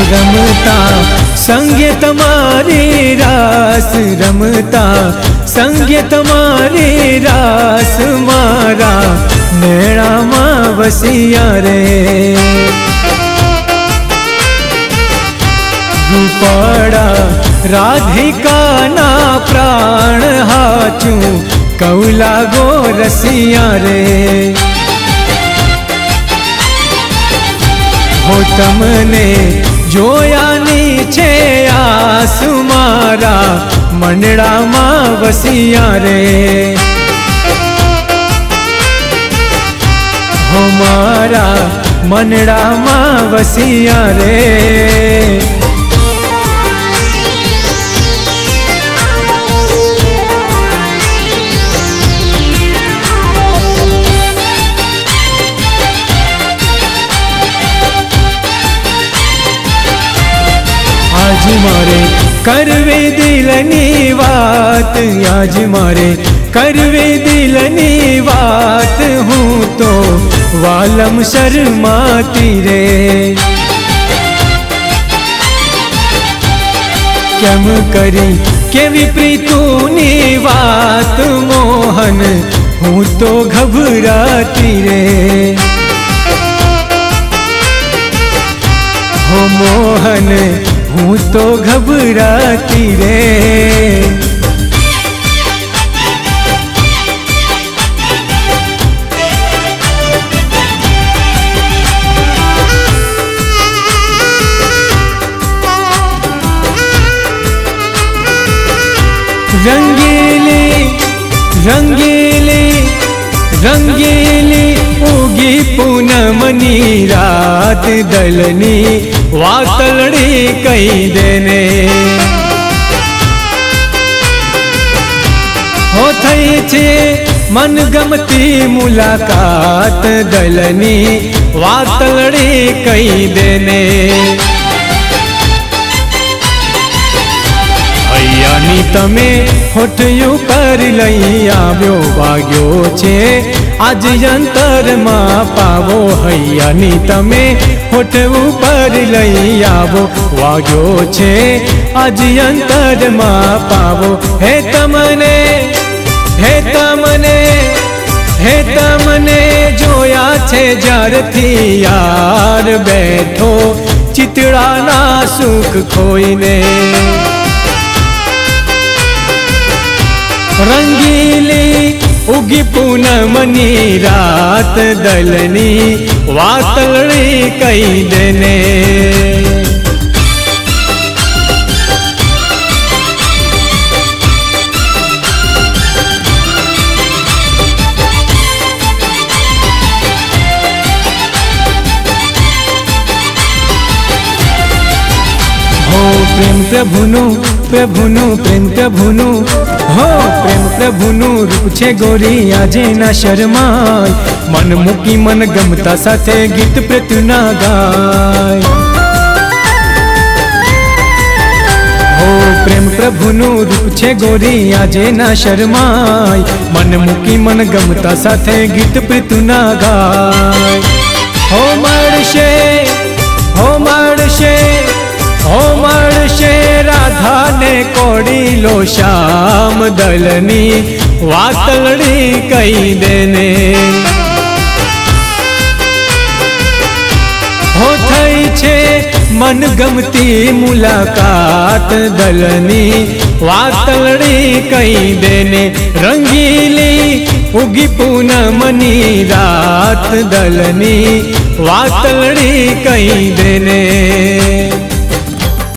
रमता संगे तमारी रास, रमता संगे तमारी रास, मारा मेरा माँ वसिया रे। रूपाड़ा राधिका ना प्राण हाचू, कौला गो रसिया रे। हो तमने जोया नीचे आस, मारा मंडड़ा माँ वसिया रे। हो मारा मंडड़ा माँ वसिया रे। आज मारे करवे दिलनी बात, आज मारे करवे दिलनी बात, हूँ तो वालम शर्माती रे। क्यम करी के विपरीतूनी बात, मोहन हूँ तो घबराती रे। हो मोहन हूँ तो घबराती रे। रंगीली रंगीली रंगीली उगी पूनमनी रात, दलनी वातलड़ी कई देने। हो थई छे मन गमती मुलाकात, दलनी वातलड़ी कई देने। हૈયાની તમે હોઠયું કરી લઈ આવ્યો, વાગ્યો છે આજ અંતરમાં પાવો। હૈયાની તમે હોઠવું કરી લઈ આવો, વાગ્યો છે આજ અંતરમાં પાવો। હે તમને હે તમને હે તમને જોયા છે જ્યારથી યાર, બેઠો ચિતડાના સુખ ખોઈને। रंगीली उगी पूनमनी रात, दलनी वातलड़ी कई देने। हो प्रेम प्रभुनु प्रभुनु प्रेम प्रभुनु, हो प्रेम प्रभुनु रूप छे गोरी आजे ना शर्माय। मन मुकी मन गमता साथे गीत प्रत्युना गाय। हो प्रेम प्रभुनु रूप छे गोरी आजे ना शर्माय। मन मुकी मन गमता साथे गीत प्रत्युना गाय। हो मळशे हो मळशे हो मळशे राधा ने कोडीलो श्याम, दलनी वातलड़ी कई देने। हो थई छे मन गमती मुलाकात, दलनी वातलड़ी कई देने। रंगीली उगी पूनमनी रात, दलनी वातलड़ी कई देने।